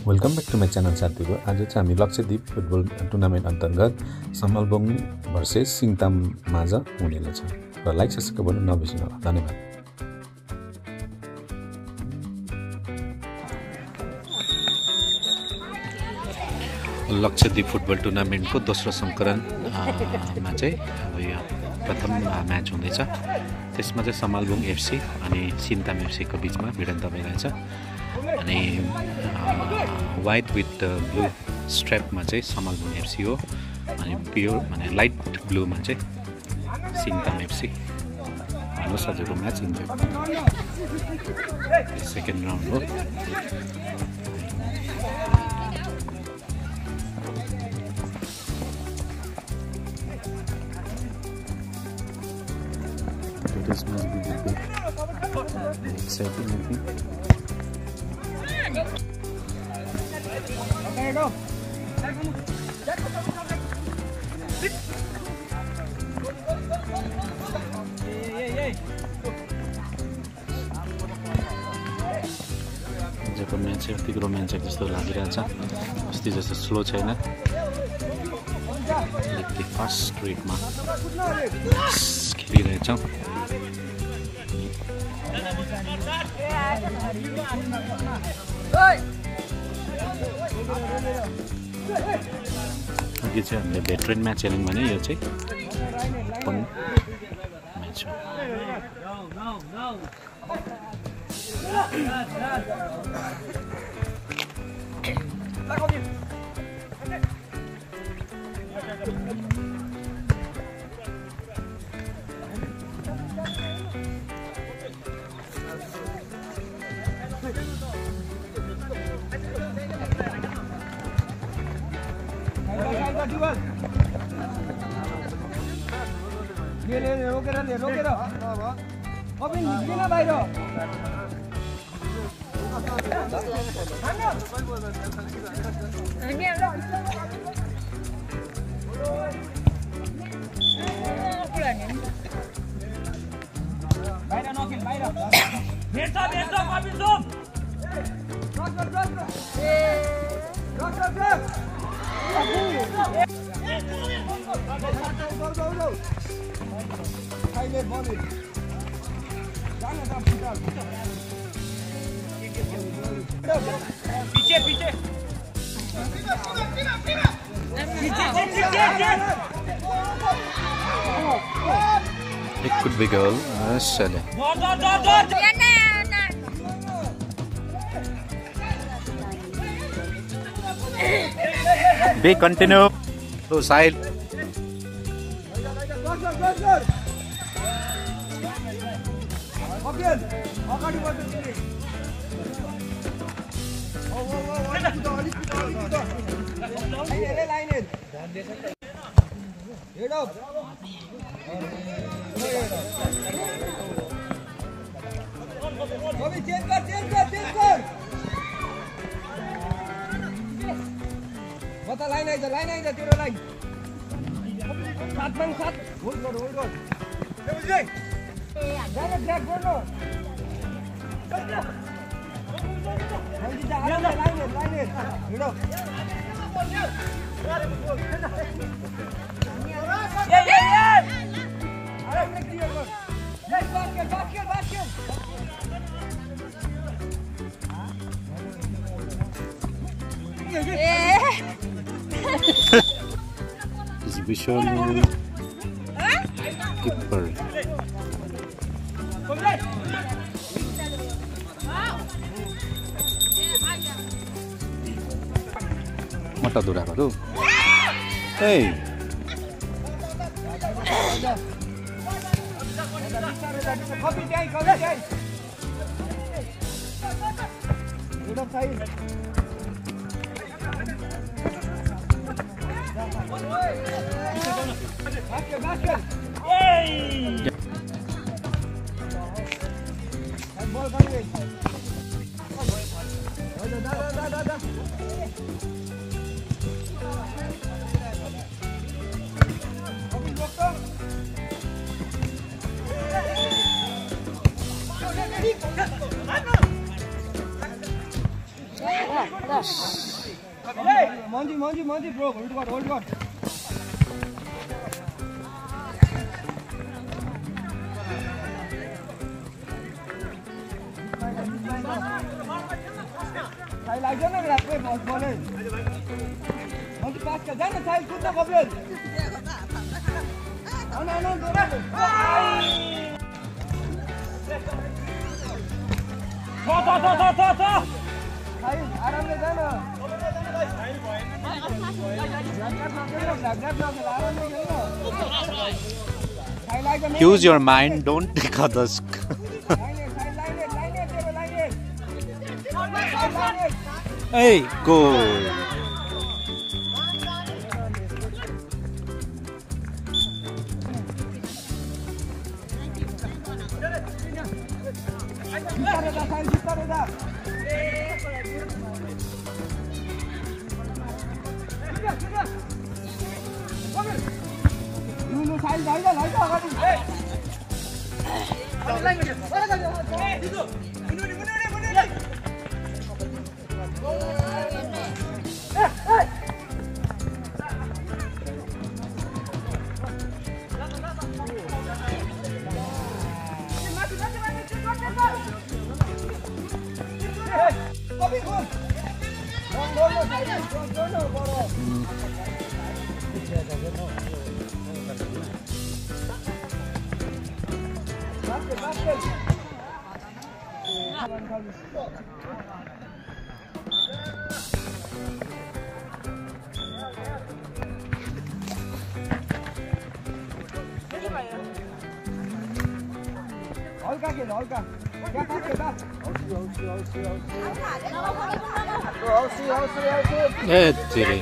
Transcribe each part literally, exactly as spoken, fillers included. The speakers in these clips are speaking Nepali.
Welcome back to my channel साथीहरु। आज चाहिँ हामी लक्षद्वीप फुटबल टुर्नामेन्ट अन्तर्गत समलबोङ भर्सेस सिङताम माझ हुनेले छ र लाइक सब्स्क्राइब गर्नु नबिर्सनु होला। धन्यवाद। लक्षद्वीप फुटबल टुर्नामेन्टको दोस्रो संस्करणमा चाहिँ अब यो प्रथम म्याच हुँदैछ। त्यसमा चाहिँ समलबोङ एफसी अनि सिङताम एफसी को बीचमा भिडन्त भइरहेछ अनि व्हाइट विथ ब्लू स्ट्राइपमा चाहिँ समलबोङ एफसी हो अनि प्योर माने लाइट ब्लूमा चाहिँ सिङताम एफसी। हेर्नुहोस् हजुरको म्याच इन्जोय। सेकेन्ड राउन्ड हो। This must be the big exciting, I think. Okay, go. आजको म्याच चाहिँ अतिको रोमाञ्चक जस्तो लागिरहेछ। अस्ति जस्तो स्लो छैन। अलिकति फास्ट रेटमा खेलिरहेछौँ। अघि चाहिँ हामीले भेटरेन म्याच हेर्यौँ भने यो चाहिँ ओपन म्याच हो। ले ले रोकेर ले रोकेर अबिन निस्किन बाहिर बाहिर नखेल बाहिर भेट्छ भेट्छ अबिन जोम रस रस ए रस रस पीछे पीछे It could be goal. Ashale. Be continue. To side. बता लाइन आइज लाइन आइज तेरो लाइन सात मान सात होल्ड गर होल्ड गर ए बुझ्दै ए जाने ब्रेक गर्नु जल्दी जा आराम से लाइन लाइन हिडो ए ए ए आराम से क्लियर कर let's basket basket basket Is Vishal keeper. Mata dura baru. Hey. Copy day, copy day. Udah side. Basket, basket. Hey! Ball coming. Da da da da da. Coming doctor. Monji, Monji, Monji, bro. Hold God, hold God. Sai लाग्यो न रातमै बस बले Monji पास कर जा ना साइल कुद्न कपिल आउन आउन दोरा छ छ छ छ छ साइल आरामले जा न Use your mind, don't take others. Hey, go. हल्का के हल्का क्या पास के पास औसी औसी औसी ए तेरे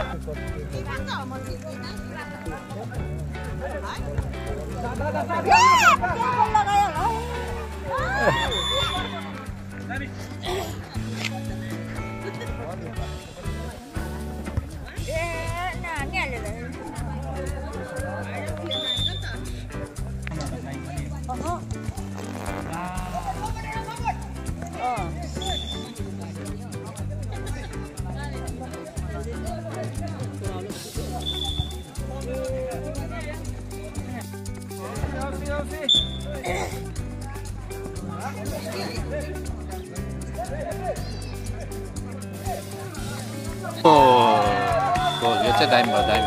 Oh, goal. Yo चाहिँ दाइम भयो दाइम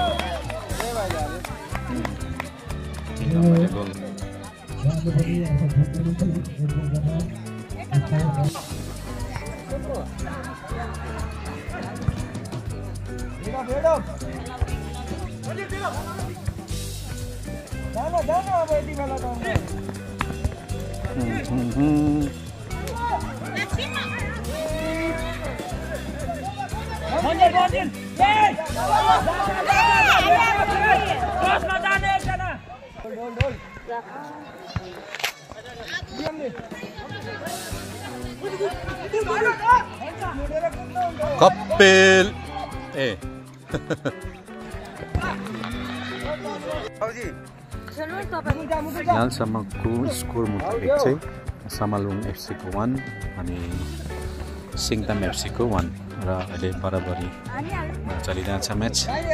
गोल जाना जाना अब यति बेला त Monji, Monji! Yes! Bosma जाने एकजना hold hold hold diam ni Kapil ए भाउजी यहाँसम्मको स्कोर मुताबिक चाहिँ समालुङ एफसी को one अनि सिङताम एफसी को one र अहिले बराबरी चलिरहेछ म्याच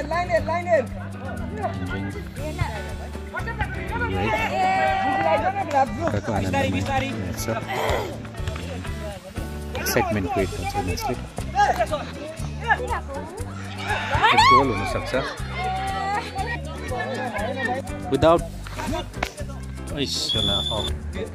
एक्साइटमेन्ट क्रिएट हुन्छ म्याचले गोल हुनसक्छ विदाउट ऐसला अफ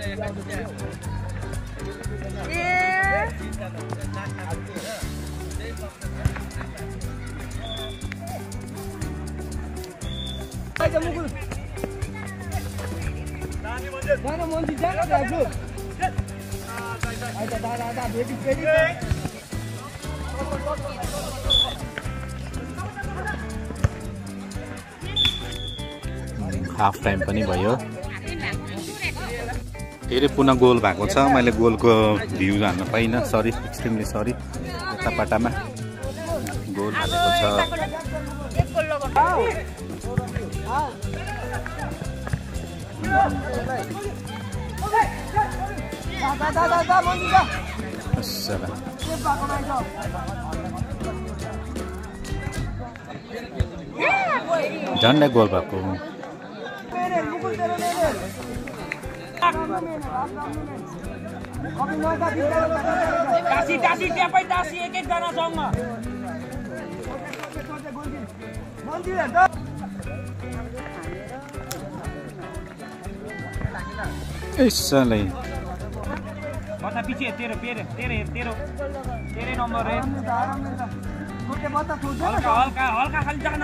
जाना Monji जाना राजू आइता दादा दादा बेटी बेटी हाफ टाइम पनि भयो धेरै पुनः गोल भएको छ मैले गोलको भ्यू हान्न पाइनँ सरी एक्सट्रिमली सरी यता पाटामा गोल हालेको छ दादा दादा Monji जा अस्सलाम झन्डै गोल भएको टासी टासी ट्यापै टासी एक एक जना सँग यसले बता पछि तेरो तेरो तेरो तेरो तेरै नम्बर है हल्का हल्का हल्का खाली जान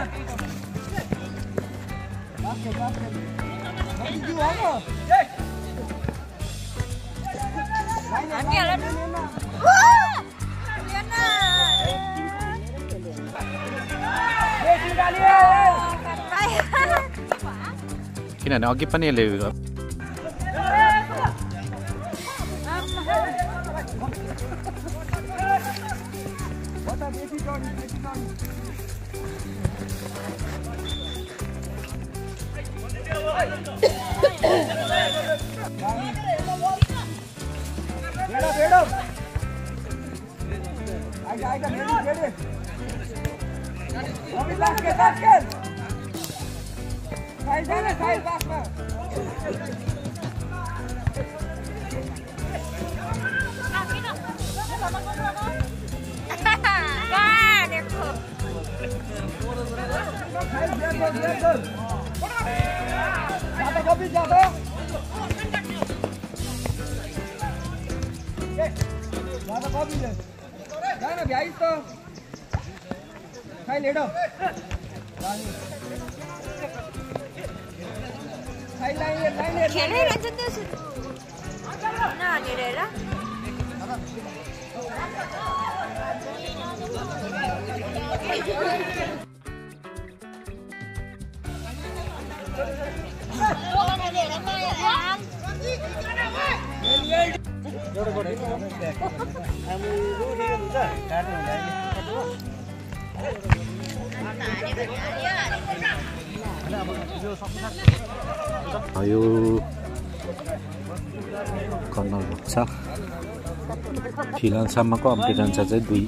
किनभने अघि पनि यसले खेलिरहन्छ त्यसो नहानेर यो कर्नल भएको छ फिलहालसम्मको अपडेट अनुसार चाहिँ दुई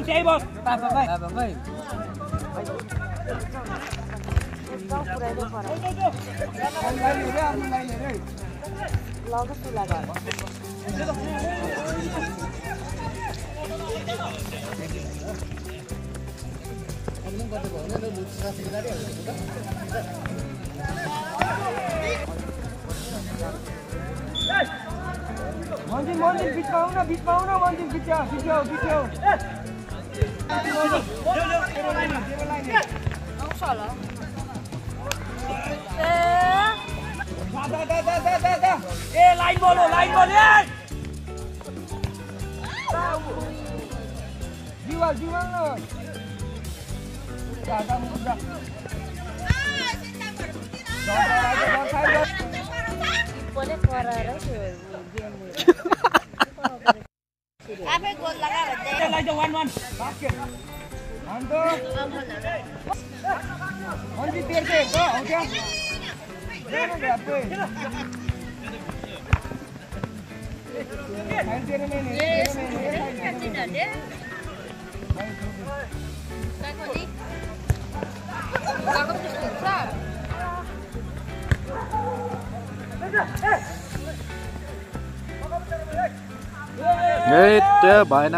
मन्दिर मन्दिर बिचमा आउन बिचमा आउन मन्दिर बिच बिच बिच आउँछ होला दा दा दा दा दा दा ए लाइन बोलो लाइन बोलो दिवाल दिवाल न दादा मुजा बोले कराएर आफै गोल लगाएर दे लाई द वन वन बास्केट अन्तो अन्जी तेर्के हो हो क्या देना गए साइड तेरे में नहीं तेरे में नहीं Sakoni. Kako to skurca? ए त्यो भएन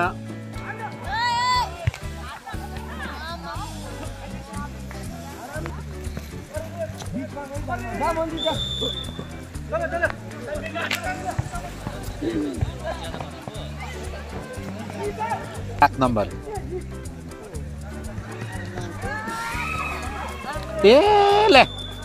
सात नम्बर ए ले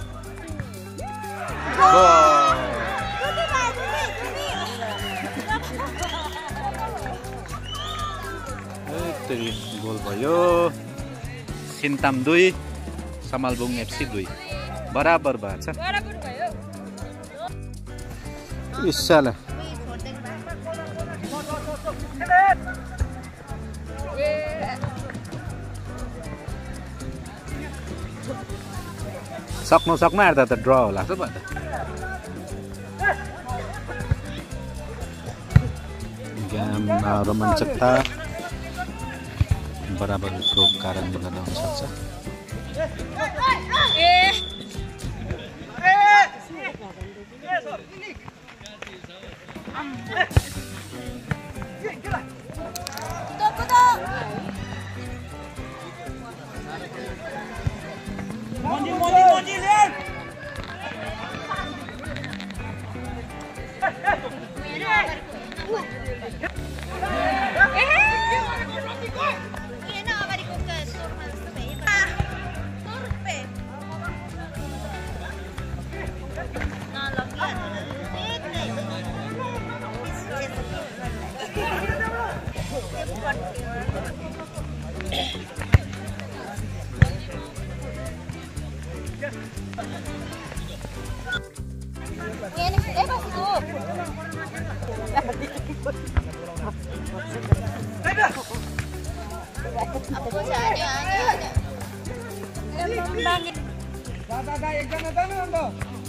गोल भयो सिन्ताम दुई समालबुङ एफसी दुई बराबर भएको छ बराबर भयो इस्साला सक्नु सक्नु आएर त ड्र होला त भन्दा गेममा रोमाञ्चकता बराबरको कारणले गर्दा हुन सक्छ Mondi, Mondi, Mondi, lihat. Dadah, एक जना जानु अन्त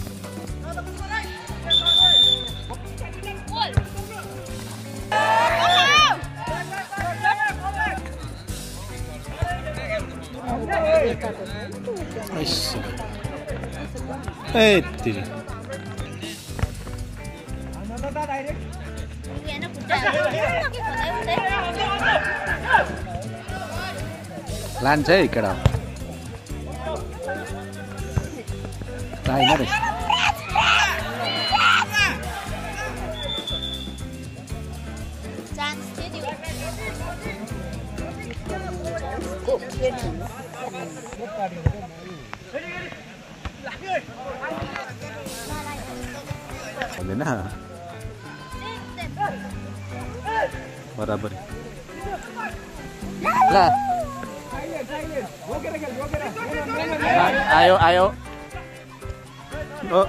ए तिरी दादा डाइरेक्ट लान्छ है केटा होइन रे हुँदैन बराबर ल आयो आयो ओ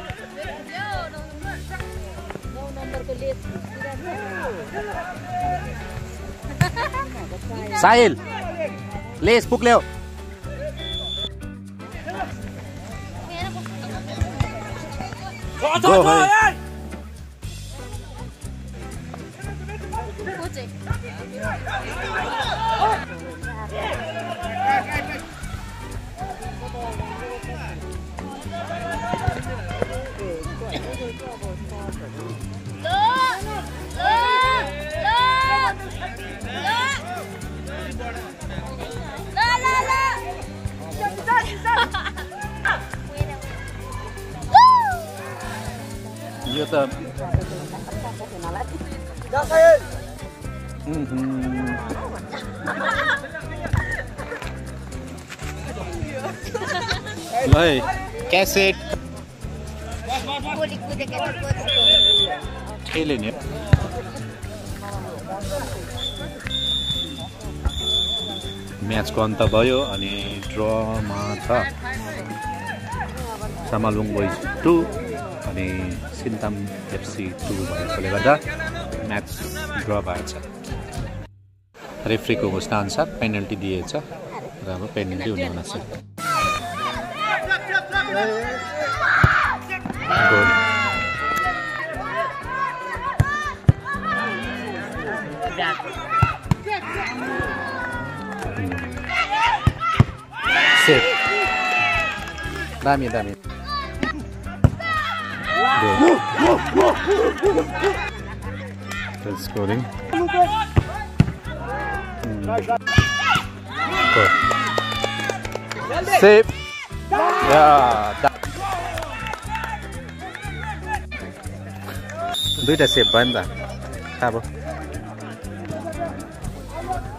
साहिल लेस पुग ल्याऊ गो भाइ यो त ल क्यासेट खेले नि म्याचको अन्त भयो अनि ड्रमा छ सामालुङ बोइज टू अनि सिन्ताम एफसी टू भएकोले गर्दा म्याच ड्र भएको छ रेफ्रीको घोषणा अनुसार पेनल्टी दिएछ र अब पेनल्टी हुने हुन सक्छ सेफ दामी दामी scoring save yeah दुईटा सेभ भयो नि त अब